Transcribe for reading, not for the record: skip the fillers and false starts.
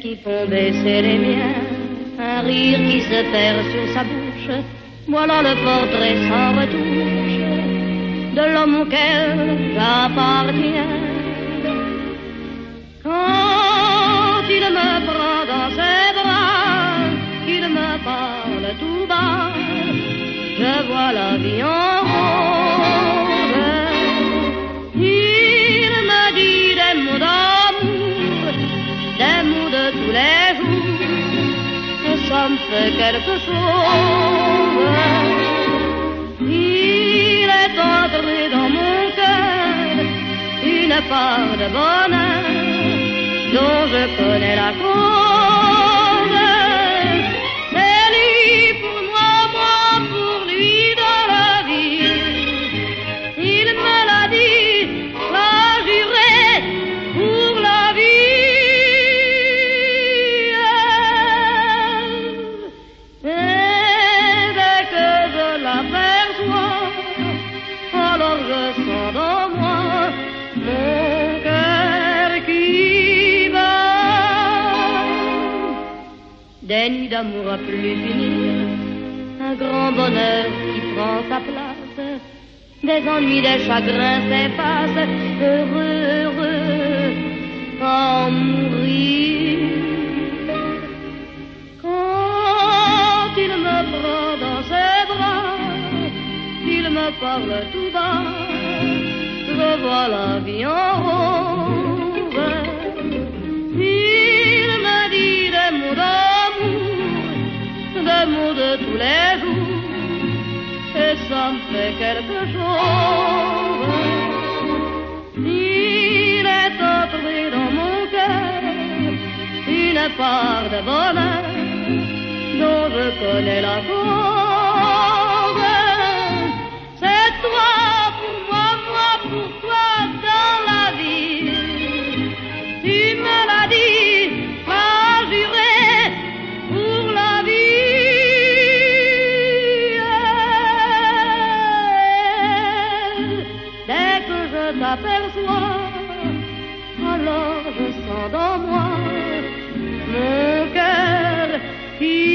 qui font baisser les miens, un rire qui se perd sur sa bouche. Voilà le portrait sans retouche de l'homme auquel j'appartiens. Quand il me prend dans ses bras, qu'il me parle tout bas, je vois la vie en rose. Il me dit des mots d'amour, des mots de tous les jours, et ça me fait quelque chose. Il est entré dans mon cœur une part de bonheur dont je connais la cause. C'est lui pour moi, moi pour lui dans la vie. Il me l'a dit, l'a juré pour la vie. Et dès que je l'aperçois, alors je sens dans moi mon cœur qui bat. Des nuits d'amour à plus finir, un grand bonheur qui prend sa place, des ennuis, des chagrins s'effacent, heureux, heureux, à mourir. Quand il me prend dans ses bras, il me parle tout bas, je vois la vie en rose. Il me dit des mots d'amour, des mots de tous les jours, et ça me fait quelque chose. Il est entré dans mon cœur une part de bonheur dont je connais la cause. C'est toi pour moi, moi pour toi dans la vie. Tu me l'as dit, m'as juré pour la vie. Dès que je t'aperçois, alors je sens dans moi mon cœur qui